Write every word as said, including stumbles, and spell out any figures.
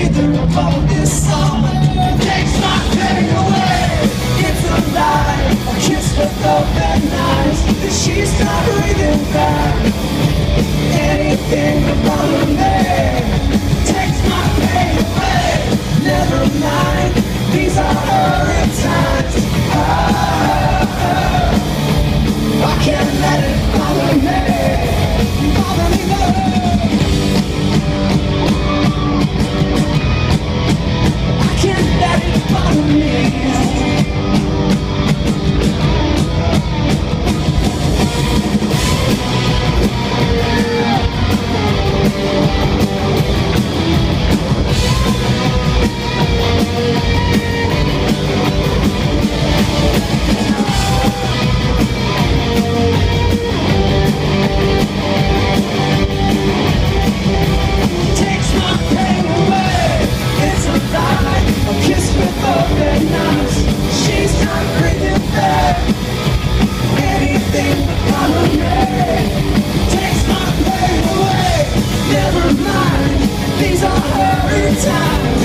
rhythm of this song takes my pain away. It's a lie, a kiss with open eyes, that she's not breathing back. Anything but bother me takes my pain away. Never mind, these are hurting times. Ah, I can't let it bother me, bother me more. I can't let it bother me. Takes my pain away, never mind, these are hurting times.